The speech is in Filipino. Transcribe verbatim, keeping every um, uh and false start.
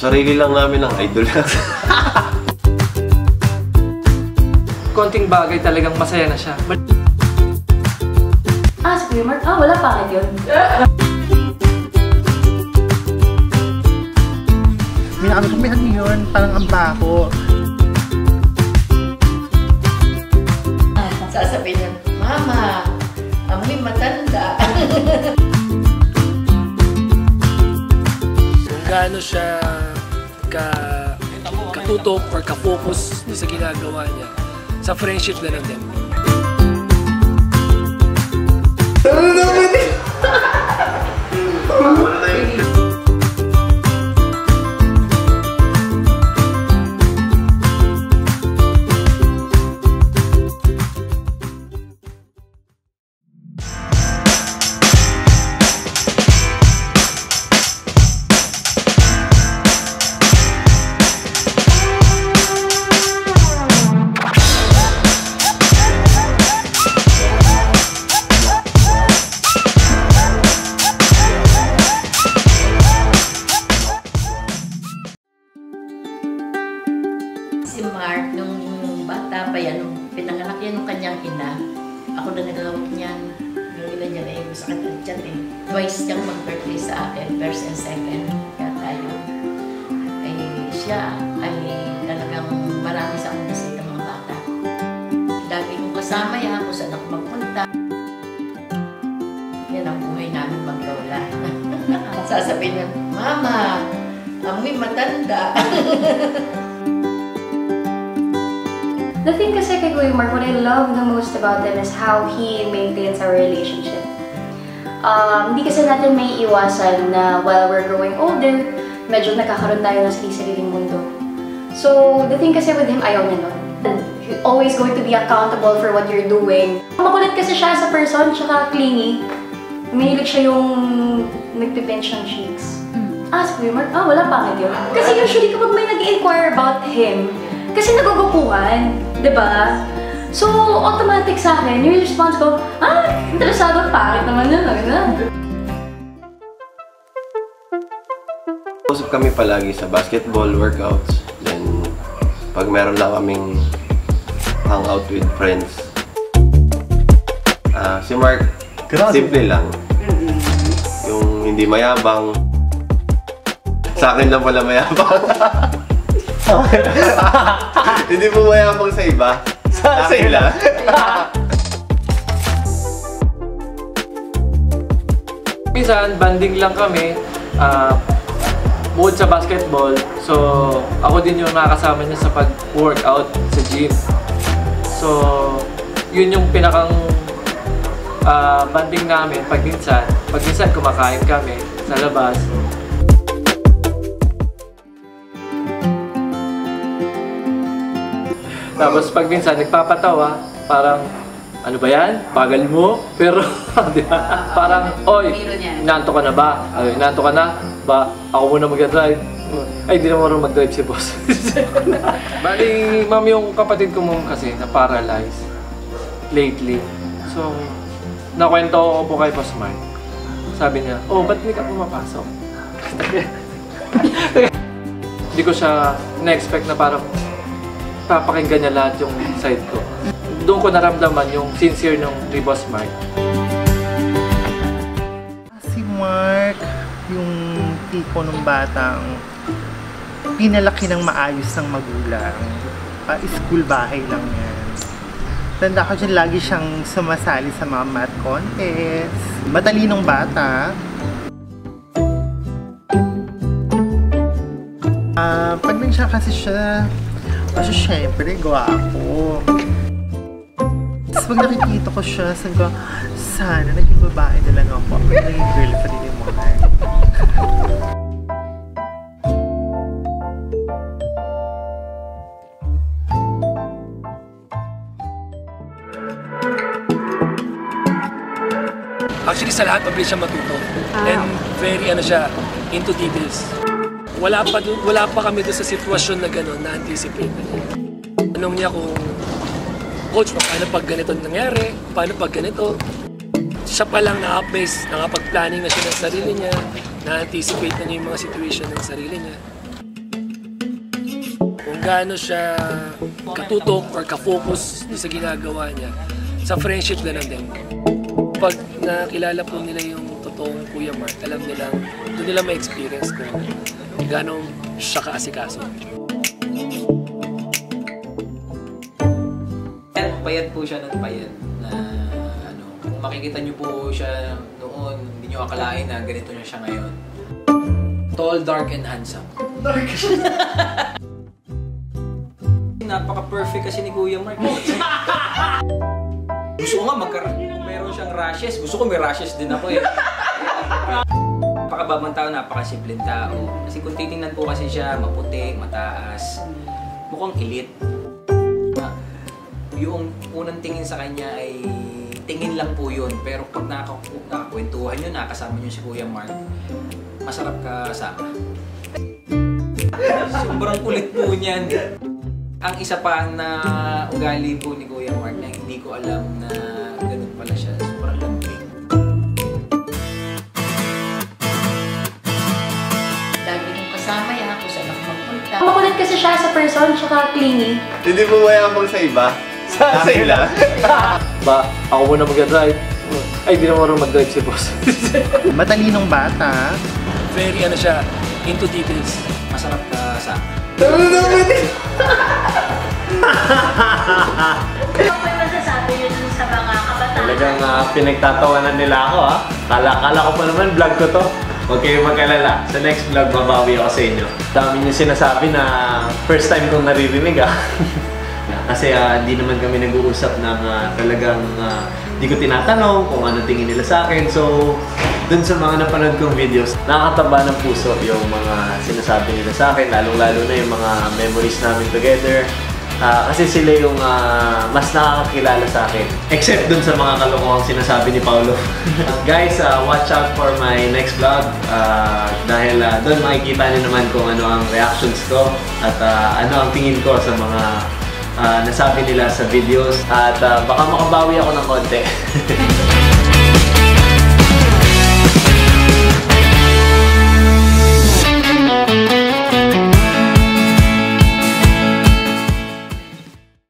sarili lang namin ang idol. Konting bagay talagang masaya na siya. But... Ah, si Kuya Mark? Ah, wala pangit yun. Minakamihan mo yun, parang ang bako. Sasabihin niya, Mama, amoy matanda. Kung gaano siya ka, katutok or ka-focus sa ginagawa niya, sa friendship na lang din. Ano naman eh? Wala na yun. Si Mark, nung bata pa yan, nung pinanganak yan ng kanyang ina, ako na naglawag niyan. Yung ina niya na yung sa kanya dyan eh. Twice siyang mag-birthday sa akin, first and second. Kaya tayo, ay siya ay talagang marami sa akin kasi ng mga bata. Lagi kong kasama yan kung saan ako magpunta. Yan ang buhay namin maglola. Sasabihin niya, Mama, amoy matanda. The thing kasi kay Kuya Mark, what I love the most about him is how he maintains our relationship. Um, hindi kasi natin may iwasan na while we're growing older, medyo nagkakaroon tayo ng sarili-sariling mundo. So, the thing kasi with him, ayaw niya nun. He's always going to be accountable for what you're doing. Makulit kasi siya sa person, tsaka clingy. Mahilig siya yung nagpipinch ng cheeks. Ah, si Kuya Mark? Ah, wala pangit yun. Kasi usually kapag may nag-inquire about him, kasi nagugupuhan, di ba? So, automatic sa akin, yung response ko, ah, interesado, pangit naman yun, ano? Usap kami palagi sa basketball workouts. Then, pag meron lang kaming hangout with friends. Uh, si Mark, simple lang. Yung hindi mayabang. Sa akin lang pala mayabang. Hindi mo mayabang sa iba. Sa akin lang. Minsan, banding lang kami. Uh, bukod sa basketball. So, ako din yung nakakasama niya sa pag-workout sa gym. So, yun yung pinakang uh, banding namin pag minsan. Pag minsan kumakain kami sa labas. Tapos pag minsan nagpapatawa, parang, ano ba yan? Bagal mo? Pero, di ba? Parang, oy, inaanto ka na ba? Ay, inaanto ka na? Ba, ako muna mag-drive. Ay, di na marunong mag-drive si boss. Bali, ma'am, yung kapatid ko mo kasi na paralyzed lately. So, nakwento ko po kay Boss Mark. Sabi niya, oh, ba't hindi ka pumapasok? Hindi ko siya na-expect na parang papakinggan niya lahat yung side ko. Doon ko naramdaman yung sincere ng ni Boss Mark. Si Mark, yung tipo ng batang pinalaki ng maayos ng magulang. Uh, school bahay lang yan. Tanda ko dyan, lagi siyang sumasali sa mga math contest. Matalinong bata. Uh, pag siya kasi siya, kasi syempre, gwapo. Tapos pag nakikita ko siya, sabi ko, sana naging babae na lang ako. Ako naging girlfriend ni Mark. Actually, sa lahat, mabilis siya matuto. And very, ano siya, into details. Wala pa, wala pa kami doon sa sitwasyon na gano'n, na-anticipate na niya. Anong niya kung, Coach, paano pag ganito nangyari? Paano pag ganito? Siya pa lang nakapag-planning na siya ng sarili niya, na-anticipate na niya yung mga situation ng sarili niya. gaano siya katutok or ka-focus sa ginagawa niya. Sa friendship, gano'n din. Pag nakilala po nila yung totoong Kuya Mark, alam nila, doon nila may experience kung gano'ng siya kaasikaso. Payat po siya ng payat na ano, kung makikita niyo po siya noon, hindi niyo akalain na ganito niya siya ngayon. Tall, dark, and handsome. Dark! Napaka-perfect kasi ni Kuya Mark. Gusto ko nga magkaroon, meron siyang rashes. Gusto ko may rashes din ako eh. Napakababang tao, napakasimpleng tao. Kasi kung titingnan po kasi siya, maputi, mataas, mukhang elite. Yung unang tingin sa kanya ay tingin lang po yun. Pero pag nakakwentuhan nyo, nakasama nyo si Kuya Mark, masarap kasama. Sobrang kulit po niyan. Ang isa pa na ugali po ni Kuya Mark na hindi ko alam na ganun pala siya. Sobrang lambing. Lagi kong kasama yan kung saan ako magpunta. Makulit kasi siya sa person, tsaka clingy. Hindi mo mayabang sa iba? Sa sila? Ba, ako muna mag-drive. Ay, di na marunong mag-drive si boss. Matalinong bata. Very ano siya, into details. Masarap kasama. Ano ba masasabi yun sa mga kabataan? Talagang uh, pinagtatawanan nila ako ha. Kala, kala ko pa naman vlog ko to. Huwag kayong mag-alala. Sa next vlog, babawi ako sa inyo. Dami niyo sinasabi na first time kong naririnig ha. Kasi uh, hindi naman kami nag-uusap ng uh, talagang uh, hindi ko tinatanong kung ano tingin nila sa akin. So, dun sa mga napanood kong videos, nakakataba ng puso yung mga sinasabi nila sa akin, lalong-lalo na yung mga memories namin together. Uh, kasi sila yung uh, mas nakakakilala sa akin. Except dun sa mga kalokohang sinasabi ni Paolo. Guys, uh, watch out for my next vlog. Uh, dahil uh, dun makikita niyo naman kung ano ang reactions ko at uh, ano ang tingin ko sa mga uh, nasabi nila sa videos. At uh, baka makabawi ako ng konti.